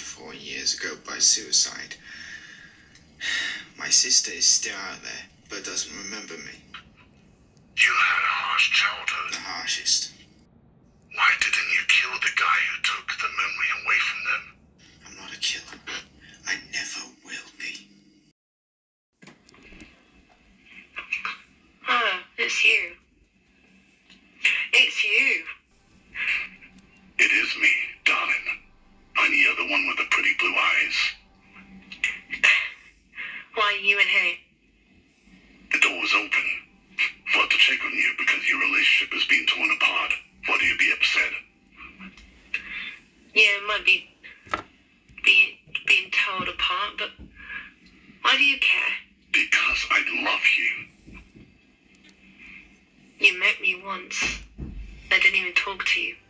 4 years ago by suicide. My sister is still out there, but doesn't remember me. You had a harsh childhood. The harshest. Why didn't you kill the guy who took the memory away from them? I'm not a killer. I never will be. Oh, it's you. It's you. It is me, darling. I'm the other one with the pretty blue eyes. Why you and here? The door was open. Thought to check on you because your relationship is being torn apart. Thought you'd be upset. Yeah, it might be being torn apart, but why do you care? Because I love you. You met me once. I didn't even talk to you.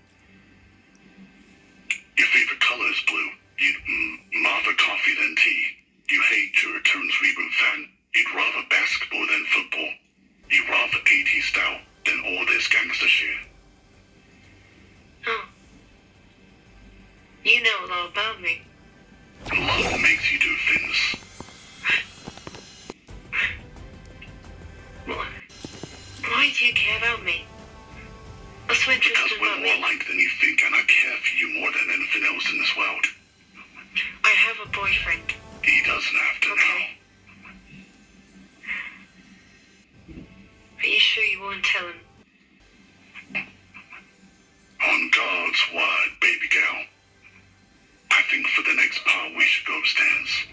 Your favorite color is blue. You'd rather coffee than tea. You hate your Returns reboot fan. You'd rather basketball than football. You'd rather 80s style than all this gangster shit. Oh. You know a lot about me. Love makes you do things. Why do you care about me? What's so Because interesting we're about more me? alike than you think, and I care for you more than anything else in this world. I have a boyfriend. He doesn't have to know. Are you sure you won't tell him? On God's word, baby girl. I think for the next part we should go upstairs.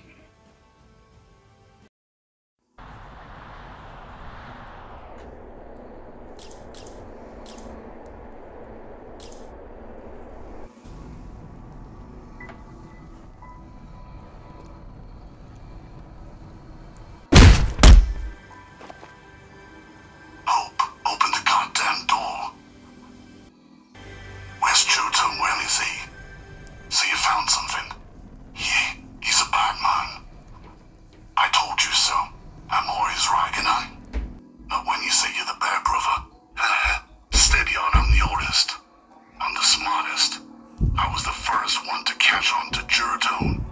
Open the goddamn door. Where's Truton? Where is he? So you found something? He's a bad man. I told you so. I'm always right, and I? Not when you say you're the bear brother. Steady on, I'm the oldest. I'm the smartest. I was the first one to catch on to Jurtone.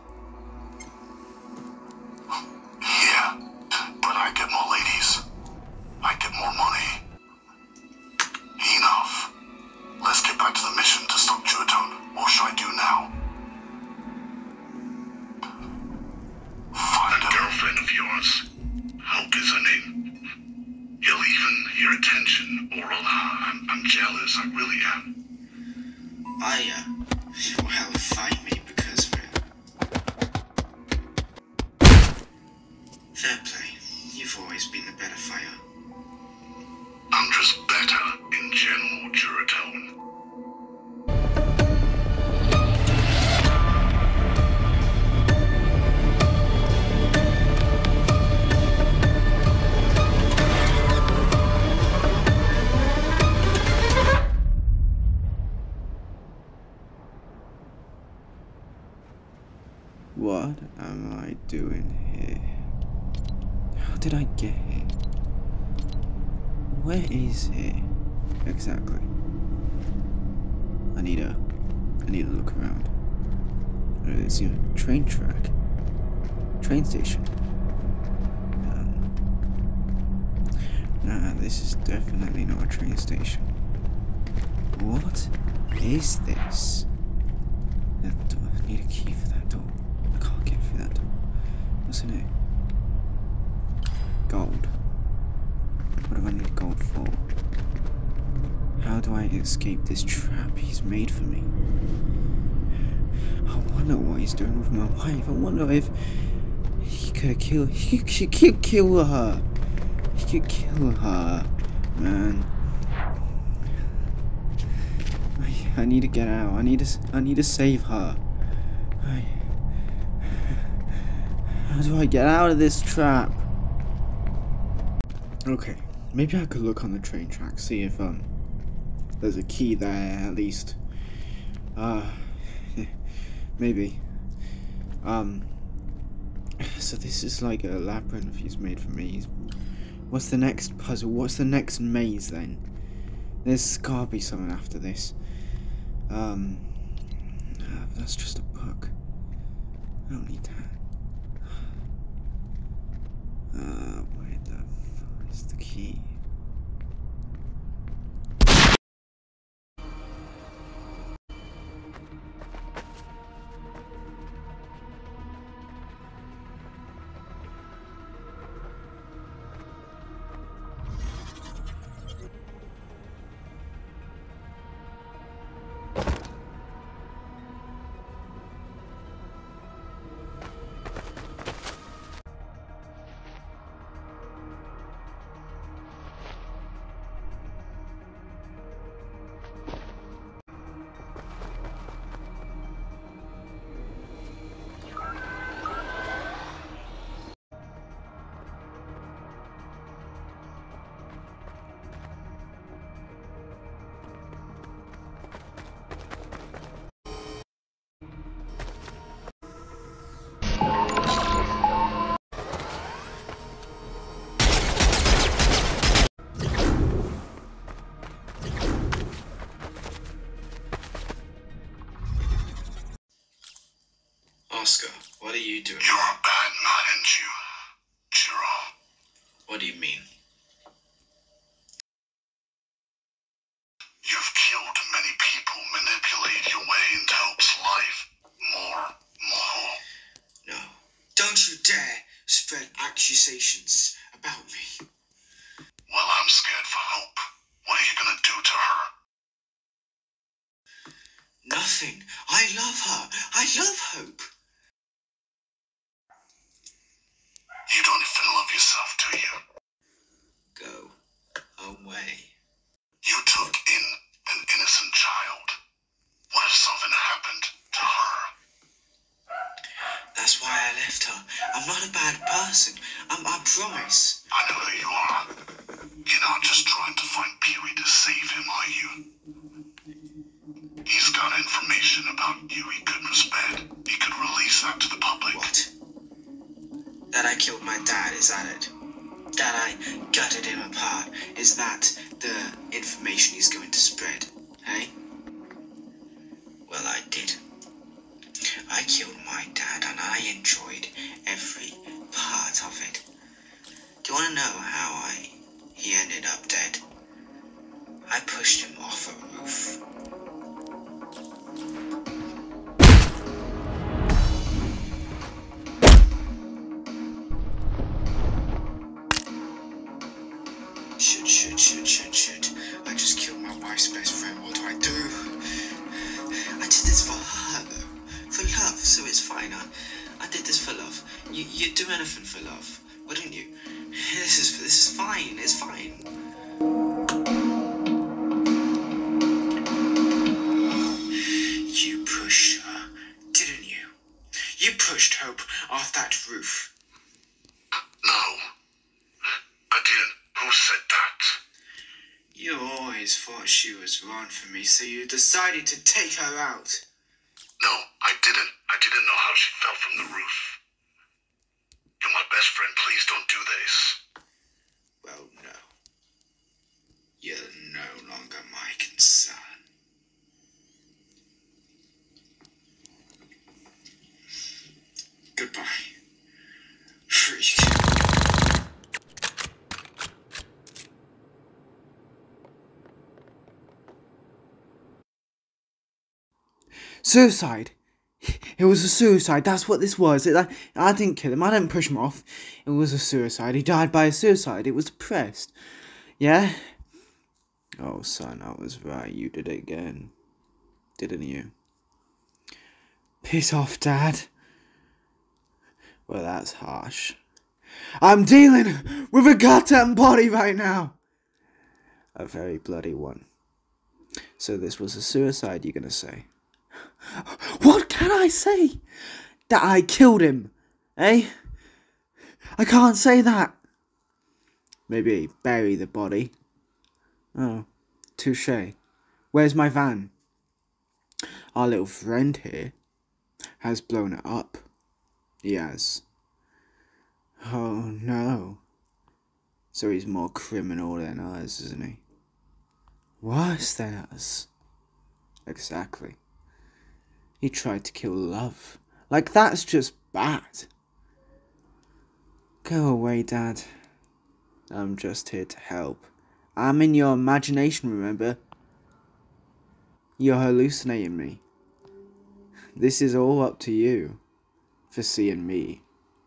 Yeah, but I get more ladies. I get more money. Enough. Let's get back to the mission to stop Jurtone. What should I do now? Find a girlfriend of yours. Hope is her name. You'll even hear attention, oral. I'm jealous, I really am. Well, find me because of it. Fair play. You've always been the better fighter. I'm just better in general, Jurtone. What am I doing here? How did I get here? Where is it exactly? I need to look around. It's a train track, train station. Nah, this is definitely not a train station. What is this? That door. I need a key for that door. I can't get through that door. What's in it? Gold. What do I need gold for? How do I escape this trap he's made for me? I wonder what he's doing with my wife. I wonder if he could kill her. He could kill her. He could kill her, man. I need to get out. I need to save her. How do I get out of this trap? Okay, maybe I could look on the train track, see if there's a key there at least. Maybe. So this is like a labyrinth he's made for me. What's the next puzzle? What's the next maze then? There's gotta be something after this. That's just a book. don't need that. Where the fuck is the key? Oscar, what are you doing? You're a bad man, aren't you, Jiro? What do you mean? You've killed many people, manipulated your way into Hope's life. More. No. Don't you dare spread accusations about me. Well, I'm scared for Hope. What are you gonna do to her? Nothing. I love her. I love Hope. You don't even love yourself, do you? Go away. You took in an innocent child. What if something happened to her? That's why I left her. I'm not a bad person. I promise. I know who you are. You're not just trying to find Pee-wee to save him, are you? He's got information about you he couldn't spare. He could release that to the public. What? That I killed my dad, is that it? That I gutted him apart, is that the information he's going to spread, hey? Well, I did. I killed my dad and I enjoyed every part of it. Do you want to know how he ended up dead? I pushed him off a roof. Shit. I just killed my wife's best friend. What do I do? I did this for her, though. For love, so it's fine. I did this for love. You'd do anything for love, wouldn't you? This is fine. It's fine. You pushed her, didn't you? You pushed Hope off that roof. No. I didn't. Who said that? You always thought she was wrong for me, so you decided to take her out. No, I didn't. I didn't know how she fell from the roof. You're my best friend. Please don't do this. Well, no. You're no longer my concern. Goodbye. Freak. Suicide! It was a suicide, that's what this was. I didn't kill him, I didn't push him off. It was a suicide, he died by a suicide, it was depressed. Yeah? Oh son, I was right, you did it again. Didn't you? Piss off, Dad. Well, that's harsh. I'm dealing with a goddamn body right now! A very bloody one. So this was a suicide, you're gonna say? What can I say? That I killed him, eh? I can't say that. Maybe bury the body. Oh, touche. Where's my van? Our little friend here has blown it up. He has. Oh no. So he's more criminal than us, isn't he? Worse than us. Exactly. He tried to kill love. Like, that's just bad. Go away, Dad. I'm just here to help. I'm in your imagination, remember? You're hallucinating me. This is all up to you for seeing me.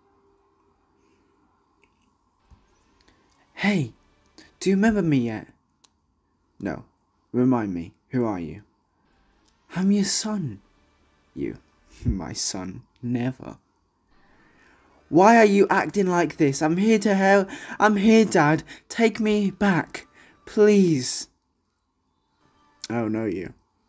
Hey, do you remember me yet? No. Remind me, who are you? I'm your son. You, my son, never. Why are you acting like this? I'm here to help. I'm here, Dad. Take me back, please. Oh, no, you.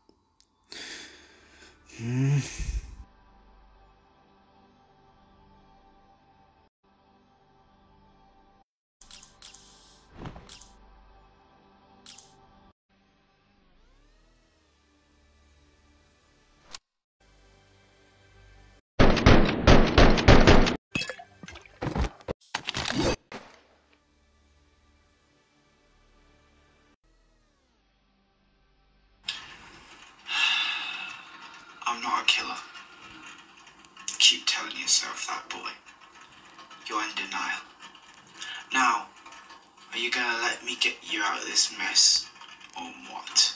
I'm not a killer. Keep telling yourself that, boy. You're in denial. Now, are you gonna let me get you out of this mess, or what?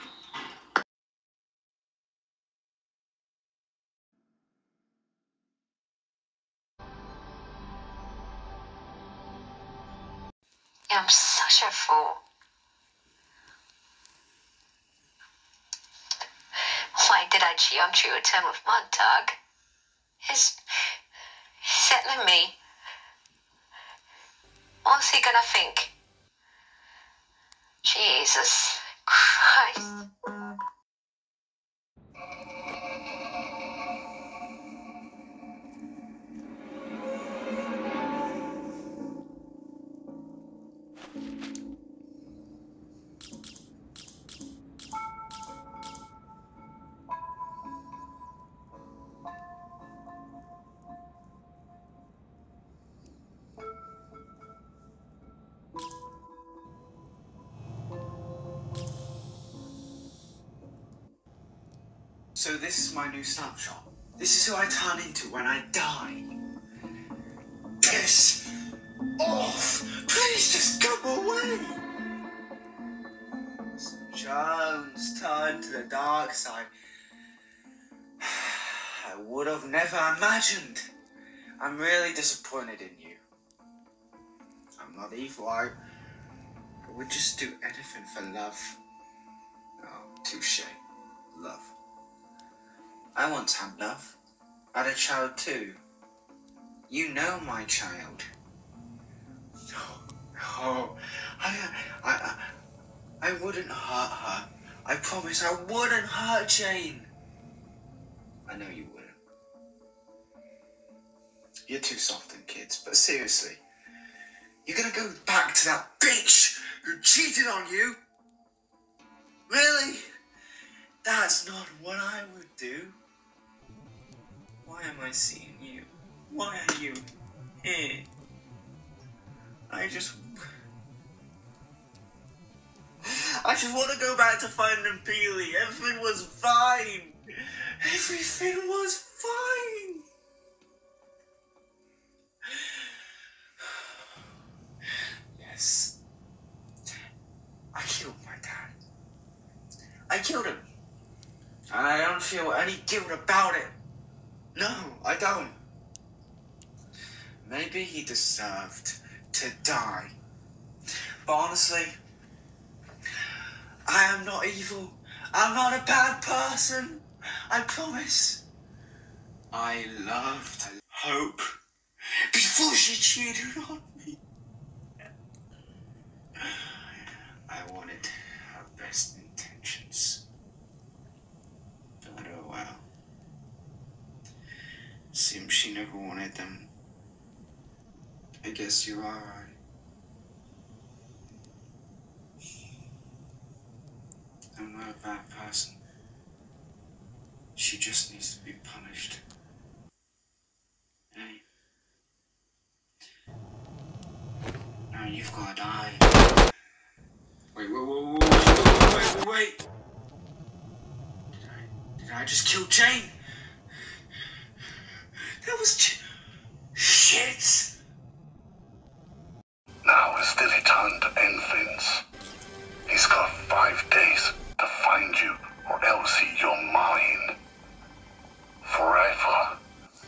I'm such a fool. Why did I jump through a ton of mud, Doug? He's settling me. What's he gonna think? Jesus Christ. So this is my new snapshot. This is who I turn into when I die. Piss off! Please just go away! So Jones turned to the dark side. I would have never imagined. I'm really disappointed in you. I'm not evil. I would just do anything for love. Oh, touche. Love. I once had love. I had a child too. You know my child. No, I wouldn't hurt her. I promise I wouldn't hurt Jane. I know you wouldn't. You're too soft on kids, but seriously, you're gonna go back to that bitch who cheated on you? Really? That's not what I would do. Why am I seeing you? Why are you here? I just want to go back to finding Peely. Everything was fine. Everything was fine. Yes. I killed my dad. I killed him. And I don't feel any guilt about it. No, I don't. Maybe he deserved to die. But honestly, I am not evil. I'm not a bad person. I promise. I loved Hope before she cheated on me. I wanted her best intentions. But oh well. Seems she never wanted them. I guess you're alright. I'm not a bad person. She just needs to be punished. Hey? Now you've gotta die. Wait. Did I just kill Jane? That was was shit. Now is Dilly time to end things. He's got 5 days to find you, or else you're mine. Forever.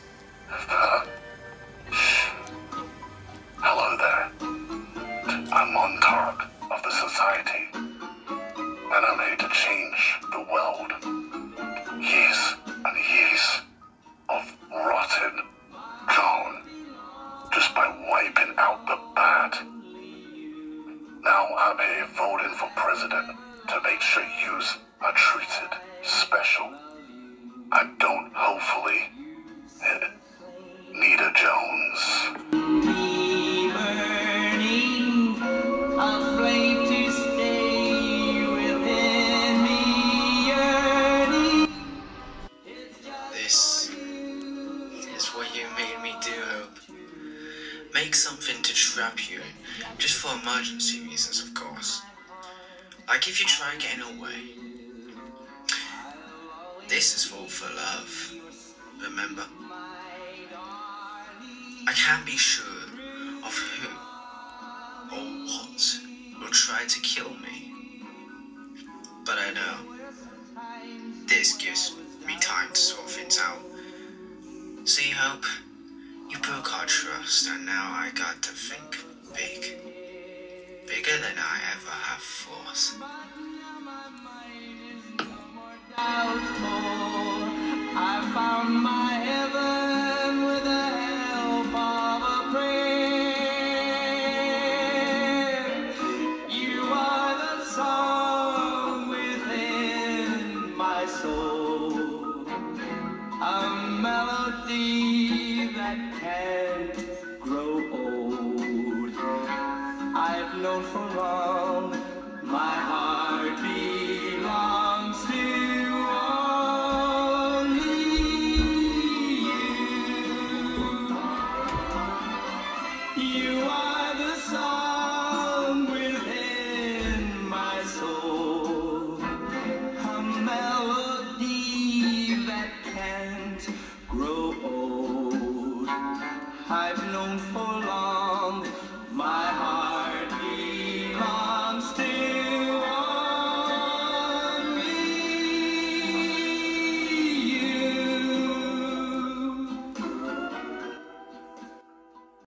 Shh. Hello there. I'm Montauk of the Society, and I'm here to change the world. Years and years of rotten gone, just by wiping out the bad. Now I'm here voting for president to make sure yous are treated special. I don't hopefully need a Jones. This is what you made me do, Hope. Make something to trap you in, just for emergency reasons, of course. Like if you try getting away. This is all for love, remember? I can't be sure of who or what will try to kill me. But I know this gives me time to sort things out. See, Hope, you broke our trust, and now I got to think big. Bigger than I ever have thought. I found my heaven with the help of a prayer. You are the song within my soul, a melody that can't grow old. I've known for long my